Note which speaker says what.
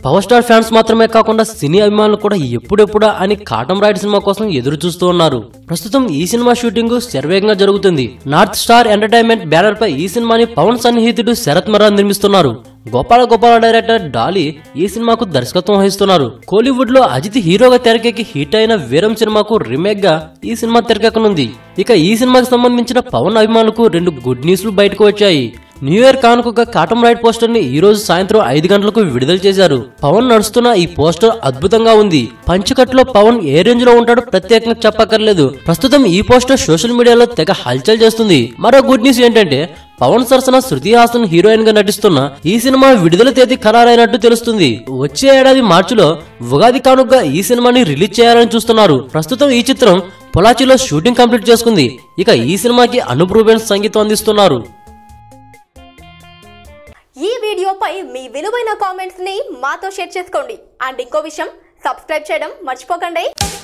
Speaker 1: Power star fans మాత్రమే కాకుండా సినీ అభిమానులు కూడా ఎప్పుడెప్పుడా అని కాటం రాయుడు సినిమా కోసం ఎదురు చూస్తూ ఉన్నారు. ప్రస్తుతం ఈ సినిమా షూటింగ్ శరవేగంగా జరుగుతుంది. నార్త్ స్టార్ ఎంటర్టైన్మెంట్ బ్యానర్ పై ఈ సినిమాని పవన్ సన్నిహితుడు శరత్ మరాన్ నిర్మిస్తున్నారు. గోపాల డైరెక్టర్ డాలీ ఈ సినిమాకు దర్శకత్వం వహిస్తున్నారు. కోలీవుడ్ లో అజిత్ హీరోగా తెరకెక్కి హిట్ అయిన వీరం సినిమాకు రీమేక్ గా ఈ సినిమా తెరకెక్కనుంది. ఇక ఈ సినిమాకి సంబంధించిన పవన్ అభిమానులకు 2 గుడ్ న్యూస్లు బయటకు వచ్చాయి. న్యూ ఇయర్ కానుకగా కాటం రైడ్ పోస్టర్ ని ఈ రోజు సాయంత్రం 5 గంటలకు విడుదల చేశారు. పవన్ నడుస్తున్న ఈ పోస్టర్ అద్భుతంగా ఉంది. పంచకట్లో పవన్ ఏ రేంజ్ లో ఉంటాడో ప్రత్యేకంగా చెప్పక్కర్లేదు. ప్రస్తుతం ఈ పోస్టర్ సోషల్ మీడియాలో తెగ హల్చల్ చేస్తుంది. మరో గుడ్ న్యూస్ ఏంటంటే పవన్ సరసన శృతి హాసన్ హీరోయిన్ గా నటిస్తున్న ఈ సినిమా విడుదల తేదీ ఖరారైనట్టు తెలుస్తుంది. వచ్చే ఏడాది మార్చిలో ఉగాది కానుకగా ఈ సినిమాని రిలీజ్ చేయాలని చూస్తున్నారు. ప్రస్తుతం ఈ చిత్రం పొలాచిలో షూటింగ్ కంప్లీట్ చేసుకుంది. ఇక ఈ సినిమాకి అనూప్ రూబెన్స్ సంగీతం అందిస్తున్నారు.
Speaker 2: ఈ వీడియోపై మీ విలువైన కామెంట్స్ ని మాతో షేర్ చేసుకోండి. అండ్ ఇంకో విషయం, సబ్స్క్రైబ్ చేయడం మర్చిపోకండి.